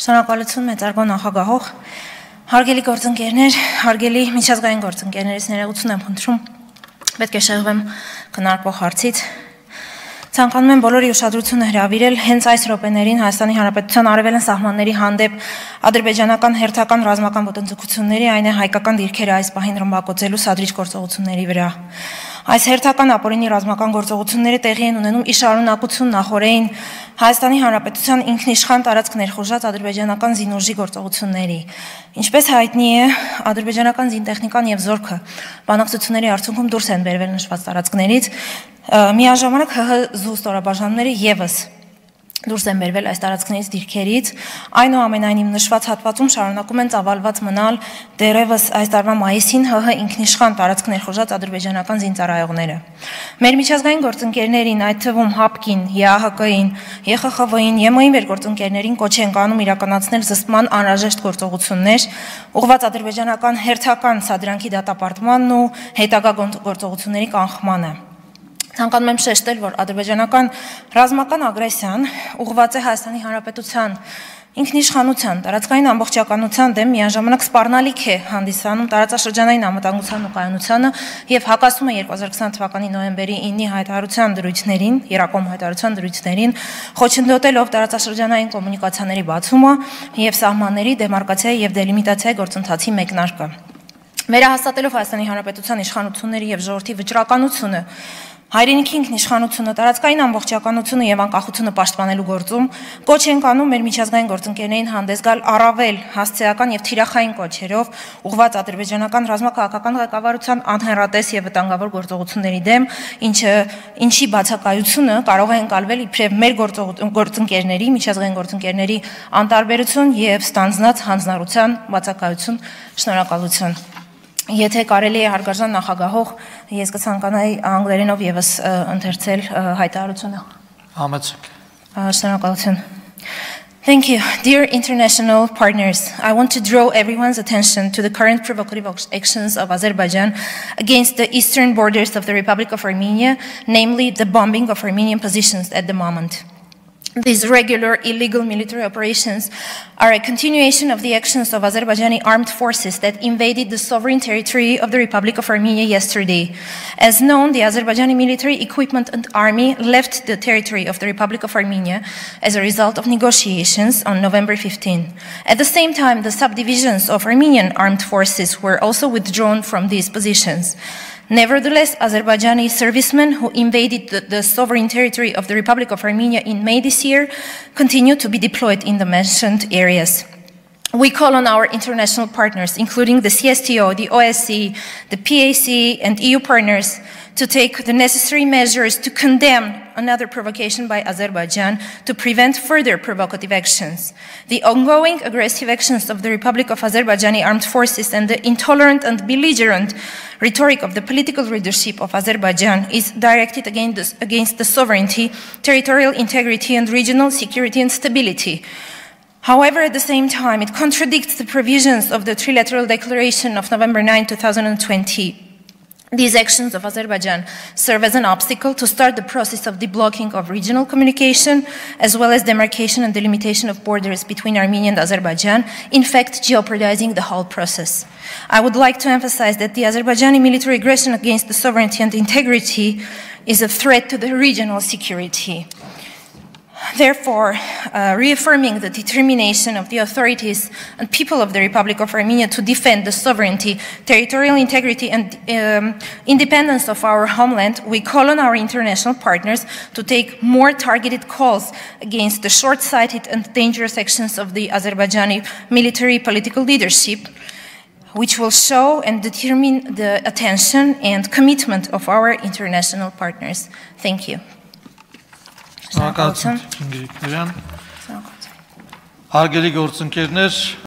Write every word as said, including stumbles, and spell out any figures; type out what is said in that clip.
Շնորհակալություն մեծարգո նախագահող, հարգելի գործընկերներ, հարգելի միջազգային գործընկերներից ներողություն եմ խնդրում, պետք է շեղվեմ քննարկվող հարցից։ Ցանկանում եմ բոլորի ուշադրությունը հրավիրել հենց այս րոպեներին Հայաստանի Հանրապետության արևելյան սահմանների հանդեպ ադրբեջանական հերթական ռազմական ոտնձգությունների, այն է հայկական դիրքերը այս պահին ռմբակոծելու սադրիչ գործողությունների վրա։ Այս հերթական ապօրինի ռազմական գործողությունները տեղի են ունենում ի շարունակություն նախորդին Հայաստանի Հանրապետության ինքնիշխան տարածք ներխուժած ադրբեջանական զինուժի գործողությունների։ Ինչպես հայտնի է, ադրբեջանական զինտեխնիկան եւ զորքը բանակցությունների արդյունքում դուրս են բերվել նշված տարածքներից, միաժամանակ ՀՀ զու ստորաբաժանումները եւս դուրս են բերվել այս տարածքներից դիրքերից, այնուամենայնիվ նշված հատվածում շարունակում են ծավալված մնալ դեռևս այս տարվա մայիսին ՀՀ ինքնիշխան տարածք ներխուժած ադրբեջանական զինծառայողները։ Մեր միջազգային գործընկերներին, այդ թվում ՀԱՊԿ-ին, ԵԱՀԿ-ին, ԵԽԽՎ-ին, ԵՄ-ի մեր գործընկերներին կոչ են կանում իրականացնել զսպման անհրաժեշտ գործողություններ, ուղղված ադրբեջանական հերթական սադրանքի դատապարտմանն ու հետագա գործողությունների կանխմանը։ Ցանկանում եմ շեշտել, որ ադրբեջանական ռազմական ագրեսիան ուղղված է Հայաստանի Հանրապետության ինքնիշխանության, տարածքային ամբողջականության դեմ միաժամանակ սպառնալիք է հանդիսանում տարածաշրջանային անվտանգության ու կայունությանը եւ հակասում է երկու հազար քսան թվականի նոյեմբերի ինի հայտարարության դրույթներին, Երակոմ հայտարարության դրույթներին, խոչընդոտելով տարածաշրջանային կոմունիկացիաների բացումը եւ սահմանների դեմարկացիայի եւ դելիմիտացիայի գործընթացի մեկնարկը։ Վերահաստատելով Հայաստանի Հանրապետության իշխանությունների եւ ժողովրդի վճռականությունը, հայրենիքի ինքնիշխանությունը, տարածքային ամբողջականությունը եւ անկախությունը պաշտպանելու գործում կոչ են կանում մեր միջազգային գործընկերներին հանդես գալ առավել հասցեական եւ թիրախային կոչերով ուղղված ադրբեջանական ռազմաքաղաքական ղեկավարության անհեռատես եւ վտանգավոր գործողությունների դեմ, ինչը ինչի բացակայությունը կարող է ընկալվել իբրև մեր գործընկերների, միջազգային գործընկերների անտարբերություն եւ ստանձնած հանձնառության բացակայություն։ Շնորհակալություն։ Եթե կարելի է հարգարժան նախագահող, ես կցանկանայի անգլերենով եւս ընթերցել հայտարարությունը։ Համեցեք։ Շնորհակալություն։ Thank you. Dear international partners, I want to draw everyone's attention to the current provocative actions of Azerbaijan against the eastern borders of the Republic of Armenia, namely the bombing of Armenian positions at the moment. These regular illegal military operations are a continuation of the actions of Azerbaijani armed forces that invaded the sovereign territory of the Republic of Armenia yesterday. As known, the Azerbaijani military equipment and army left the territory of the Republic of Armenia as a result of negotiations on November fifteenth. At the same time, the subdivisions of Armenian armed forces were also withdrawn from these positions. Nevertheless, Azerbaijani servicemen who invaded the, the sovereign territory of the Republic of Armenia in May this year continue to be deployed in the mentioned areas. We call on our international partners, including the C S T O, the O S C E, the P A C and E U partners, to take the necessary measures to condemn another provocation by Azerbaijan to prevent further provocative actions. The ongoing aggressive actions of the Republic of Azerbaijani armed forces and the intolerant and belligerent rhetoric of the political leadership of Azerbaijan is directed against the, against the sovereignty, territorial integrity, and regional security and stability. However, at the same time, it contradicts the provisions of the Trilateral Declaration of November ninth, two thousand twenty. These actions of Azerbaijan serve as an obstacle to start the process of deblocking of regional communication, as well as demarcation and delimitation of borders between Armenia and Azerbaijan, in fact jeopardizing the whole process. I would like to emphasize that the Azerbaijani military aggression against the sovereignty and integrity is a threat to the regional security. Therefore, uh, reaffirming the determination of the authorities and people of the Republic of Armenia to defend the sovereignty, territorial integrity, and um, independence of our homeland, we call on our international partners to take more targeted calls against the short-sighted and dangerous actions of the Azerbaijani military political leadership, which will show and determine the attention and commitment of our international partners. Thank you. Հարգելի գործընկերներ